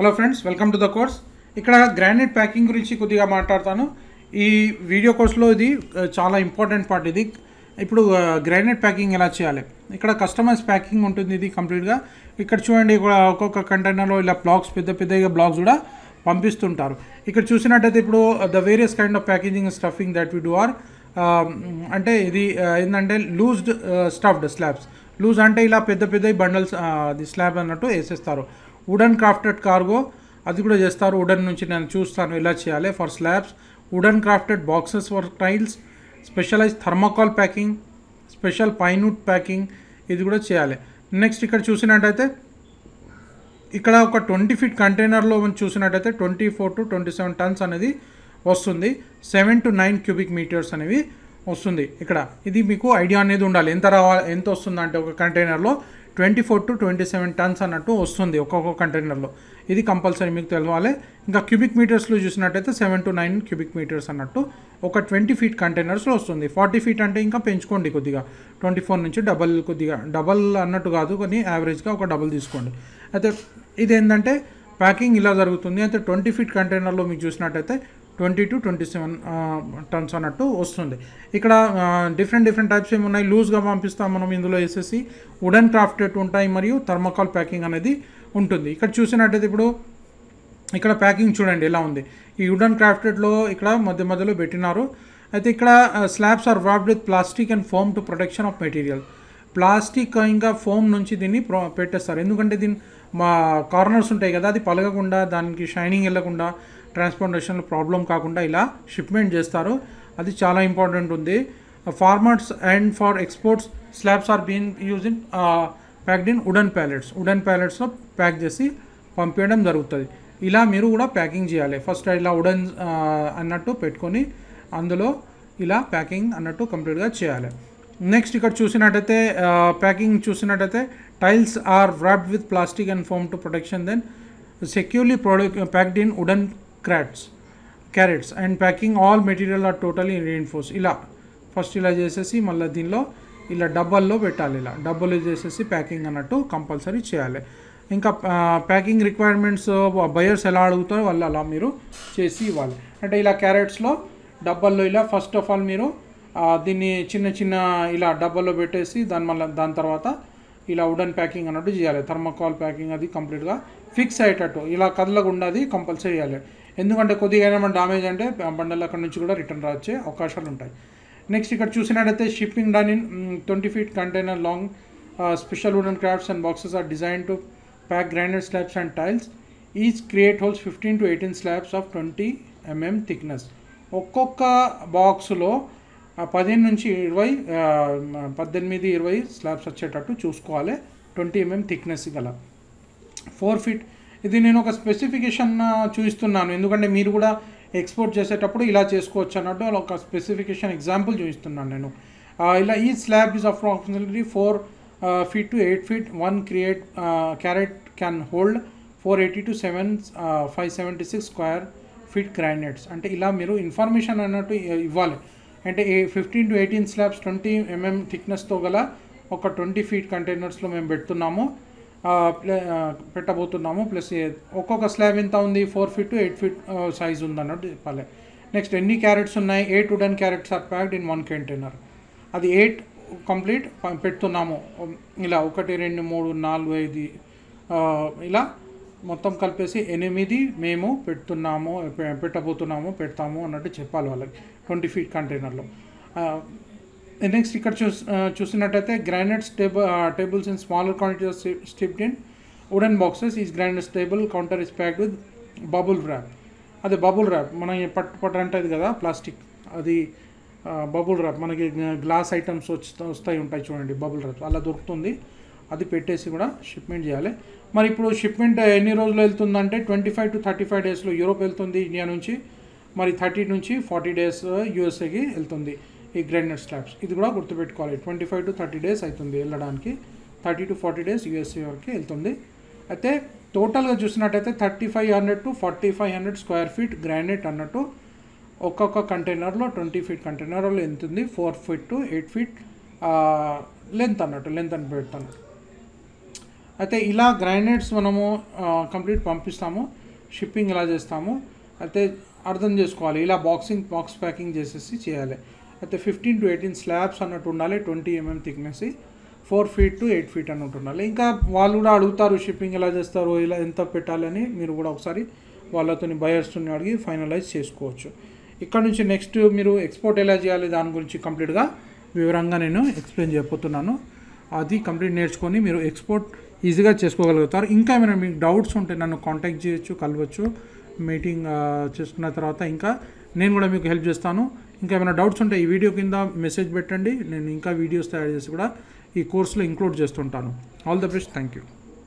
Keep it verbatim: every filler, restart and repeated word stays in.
Hello friends, welcome to the course. ఇక్కడ granite packing గురించి కొద్దిగా మాట్లాడతాను. ఈ వీడియో కోర్స్లో ఇది చాలా ఇంపార్టెంట్ పార్ట్. ఇది ఇప్పుడు గ్రానైట్ ప్యాకింగ్ ఎలా చేయాలి, ఇక్కడ కస్టమైజ్ ప్యాకింగ్ ఉంటుంది. ఇది కంప్లీట్గా ఇక్కడ చూడండి, ఒక్కొక్క కంటైనర్లో ఇలా బ్లాక్స్ పెద్ద పెద్దగా బ్లాక్స్ కూడా పంపిస్తుంటారు. ఇక్కడ చూసినట్టయితే ఇప్పుడు the various kind of packaging stuffing that we do are అంటే ఇది ఏంటంటే లూజ్డ్ స్టఫ్డ్ స్లాబ్స్. లూజ్ అంటే ఇలా పెద్ద పెద్ద బండల్స్ అది స్లాబ్ అన్నట్టు వేసేస్తారు. వుడన్ క్రాఫ్టెడ్ కార్గో అది కూడా చేస్తారు. వుడన్ నుంచి నేను చూస్తాను ఎలా చేయాలి. For slabs wooden crafted boxes for tiles, specialize thermocol packing, special pinewood packing ఇది కూడా చేయాలి. నెక్స్ట్ ఇక్కడ చూసినట్టయితే ఇక్కడ ఒక ట్వంటీ ఫీట్ కంటైనర్లో చూసినట్టయితే twenty four to twenty seven tons అనేది వస్తుంది. Seven to nine cubic metres అనేవి వస్తుంది. ఇక్కడ ఇది మీకు ఐడియా అనేది ఉండాలి, ఎంత రావాలి ఎంత వస్తుంది అంటే ఒక కంటైనర్లో twenty four to twenty seven tons అన్నట్టు వస్తుంది ఒక్కొక్క కంటైనర్లో. ఇది కంపల్సరీ మీకు తెలవాలి. ఇంకా క్యూబిక్ మీటర్స్లో చూసినట్టయితే seven to nine cubic metres అన్నట్టు ఒక ట్వంటీ ఫీట్ కంటైనర్స్లో వస్తుంది. ఫార్టీ ఫీట్ అంటే ఇంకా పెంచుకోండి కొద్దిగా, ట్వంటీ ఫోర్ నుంచి డబల్ కొద్దిగా డబల్ అన్నట్టు కాదు కానీ యావరేజ్గా ఒక డబల్ తీసుకోండి. అయితే ఇది ఏంటంటే ప్యాకింగ్ ఇలా జరుగుతుంది. అయితే ట్వంటీ ఫీట్ కంటైనర్లో మీకు చూసినట్టయితే twenty to twenty seven tons అన్నట్టు వస్తుంది. ఇక్కడ డిఫరెంట్ డిఫరెంట్ టైప్స్ ఏమి ఉన్నాయి. లూజ్గా పంపిస్తాం మనం, ఇందులో వేసేసి వుడన్ క్రాఫ్టెడ్ ఉంటాయి మరియు థర్మోకాల్ ప్యాకింగ్ అనేది ఉంటుంది. ఇక్కడ చూసినట్టయితే ఇప్పుడు ఇక్కడ ప్యాకింగ్ చూడండి ఎలా ఉంది. ఈ వుడన్ క్రాఫ్టెడ్లో ఇక్కడ మధ్య మధ్యలో పెట్టినారు. అయితే ఇక్కడ slabs are wrapped with plastic and foam to protection of material. Plastic ఇంకా ఫోమ్ నుంచి దీన్ని పెట్టేస్తారు. ఎందుకంటే దీని మా కార్నర్స్ ఉంటాయి కదా, అది పలగకుండా దానికి షైనింగ్ వెళ్ళకుండా ట్రాన్స్పోర్టేషన్లో ప్రాబ్లం కాకుండా ఇలా షిప్మెంట్ చేస్తారు. అది చాలా ఇంపార్టెంట్ ఉంది. Farmers and for exports slabs are been use in packed in wooden pallets. Wooden ప్యాలెట్స్లో ప్యాక్ చేసి పంపించడం జరుగుతుంది. ఇలా మీరు కూడా ప్యాకింగ్ చేయాలి. ఫస్ట్ ఇలా వుడన్ అన్నట్టు పెట్టుకొని అందులో ఇలా ప్యాకింగ్ అన్నట్టు కంప్లీట్గా చేయాలి. నెక్స్ట్ ఇక్కడ చూసినట్టయితే ప్యాకింగ్ చూసినట్టయితే tiles are wrapped with plastic and foam to protection, then securely packed in wooden crates carrots and packing all material are totally reinforced. ఇలా ఫస్ట్ ఇలా చేసేసి మళ్ళీ దీనిలో ఇలా డబ్బాల్లో పెట్టాలి. ఇలా డబ్బాలు చేసేసి ప్యాకింగ్ అన్నట్టు కంపల్సరీ చేయాలి. ఇంకా ప్యాకింగ్ రిక్వైర్మెంట్స్ బయర్స్ ఎలా అడుగుతారో వాళ్ళు అలా మీరు చేసి ఇవ్వాలి. అంటే ఇలా క్యారెట్స్లో డబ్బాల్లో ఇలా ఫస్ట్ ఆఫ్ ఆల్ మీరు దీన్ని చిన్న చిన్న ఇలా డబ్బాలో పెట్టేసి దాని మళ్ళీ దాని తర్వాత ఇలా వుడన్ ప్యాకింగ్ అన్నట్టు చేయాలి. థర్మోకాల్ ప్యాకింగ్ అది కంప్లీట్గా ఫిక్స్ అయ్యేటట్టు ఇలా కదలకుండా అది కంపల్సరీ చేయాలి. ఎందుకంటే కొద్దిగా ఏమైనా డ్యామేజ్ అంటే బండలు అక్కడ నుంచి కూడా రిటర్న్ వచ్చే అవకాశాలు ఉంటాయి. నెక్స్ట్ ఇక్కడ చూసినట్టయితే shipping done in twenty feet container long special wooden crafts and boxes are design to pack granite slabs and tiles. Each crate holds fifteen to eighteen slabs of twenty mm thickness. ఒక్కొక్క బాక్స్లో పదిహేను నుంచి ఇరవై పద్దెనిమిది ఇరవై slabs వచ్చేటట్టు చూసుకోవాలి. Twenty mm thickness గల ఫోర్ ఫీట్. ఇది నేను ఒక స్పెసిఫికేషన్ చూపిస్తున్నాను, ఎందుకంటే మీరు కూడా ఎక్స్పోర్ట్ చేసేటప్పుడు ఇలా చేసుకోవచ్చు అన్నట్టు ఒక స్పెసిఫికేషన్ ఎగ్జాంపుల్ చూపిస్తున్నాను నేను. ఇలా ఈ slab is approximately four feet to eight feet. One crate carrot can hold four eighty to seven five seventy six square feet granites. అంటే ఇలా మీరు ఇన్ఫర్మేషన్ అన్నట్టు ఇవ్వాలి. అంటే fifteen to eighteen slabs twenty mm థిక్నెస్తో గల ఒక ట్వంటీ ఫీట్ కంటైనర్స్లో మేము పెడుతున్నాము పెట్టబోతున్నాము. ప్లస్ ఒక్కొక్క స్లాబ్ ఎంత ఉంది, four feet to eight feet size ఉంది అన్నట్టు చెప్పాలి. నెక్స్ట్ ఎన్ని క్యారెట్స్ ఉన్నాయి, eight wooden crates are packed in one container. అది ఎయిట్ కంప్లీట్ పెడుతున్నాము. ఇలా ఒకటి రెండు మూడు నాలుగు ఐదు ఇలా మొత్తం కలిపేసి ఎనిమిది మేము పెడుతున్నాము పెట్టబోతున్నాము పెడతాము అన్నట్టు చెప్పాలి వాళ్ళకి ట్వంటీ ఫీట్ కంటైనర్లో. నెక్స్ట్ ఇక్కడ చూ చూసినట్టయితే granite stable tables in smaller quantities shipped in wooden boxes. Is granite stable counter is packed with bubble wrap. అదే బబుల్ ర్యాప్ మనం పట్టు పట్టు అంటది కదా ప్లాస్టిక్, అది బబుల్ ర్యాప్ మనకి గ్లాస్ ఐటమ్స్ వచ్చి వస్తాయి ఉంటాయి చూడండి, బబుల్ ర్యాప్ అలా దొరుకుతుంది. అది పెట్టేసి కూడా షిప్మెంట్ చేయాలి. మరి ఇప్పుడు షిప్మెంట్ ఎన్ని రోజులు వెళ్తుందంటే twenty five to thirty five డేస్లో యూరోప్ వెళ్తుంది ఇండియా నుంచి. మరి థర్టీ నుంచి ఫార్టీ డేస్ యూఎస్ఏకి వెళ్తుంది ఈ గ్రానైట్ స్లాబ్స్. ఇది కూడా గుర్తుపెట్టుకోవాలి. Twenty five to thirty days అవుతుంది వెళ్ళడానికి, thirty to forty days USA వరకు వెళ్తుంది. అయితే టోటల్గా చూసినట్టయితే thirty five hundred to forty five hundred square feet granite అన్నట్టు ఒక్కొక్క కంటైనర్లో ట్వంటీ ఫీట్ కంటైనర్లో ఎంత ఉంది, four feet to eight feet length అన్నట్టు లెంత్ అని పెడతాను. అయితే ఇలా గ్రైనేట్స్ మనము కంప్లీట్ పంపిస్తాము, షిప్పింగ్ ఇలా చేస్తాము. అయితే అర్థం చేసుకోవాలి, ఇలా బాక్సింగ్ బాక్స్ ప్యాకింగ్ చేసేసి చేయాలి. అయితే ఫిఫ్టీన్ టు ఎయిటీన్ స్లాబ్స్ అన్నట్టు ఉండాలి, twenty mm thickness, four feet to eight feet అన్నట్టు ఉండాలి. ఇంకా వాళ్ళు కూడా అడుగుతారు షిప్పింగ్ ఎలా చేస్తారు, ఇలా ఎంత పెట్టాలని. మీరు కూడా ఒకసారి వాళ్ళతో బయర్స్తో అడిగి ఫైనలైజ్ చేసుకోవచ్చు. ఇక్కడ నుంచి నెక్స్ట్ మీరు ఎక్స్పోర్ట్ ఎలా చేయాలి దాని గురించి కంప్లీట్గా వివరంగా నేను ఎక్స్ప్లెయిన్ చేయబోతున్నాను. అది కంప్లీట్ నేర్చుకొని మీరు ఎక్స్పోర్ట్ ఈజీగా చేసుకోగలుగుతారు. ఇంకా ఏమైనా మీకు డౌట్స్ ఉంటే నన్ను కాంటాక్ట్ చేయొచ్చు, కలవచ్చు. మీటింగ్ చేసుకున్న తర్వాత ఇంకా నేను కూడా మీకు హెల్ప్ చేస్తాను. ఇంకా ఏమైనా డౌట్స్ ఉంటే ఈ వీడియో కింద మెసేజ్ పెట్టండి, నేను ఇంకా వీడియోస్ తయారు చేసి కూడా ఈ కోర్సులో ఇంక్లూడ్ చేస్తుంటాను. All the best, thank you.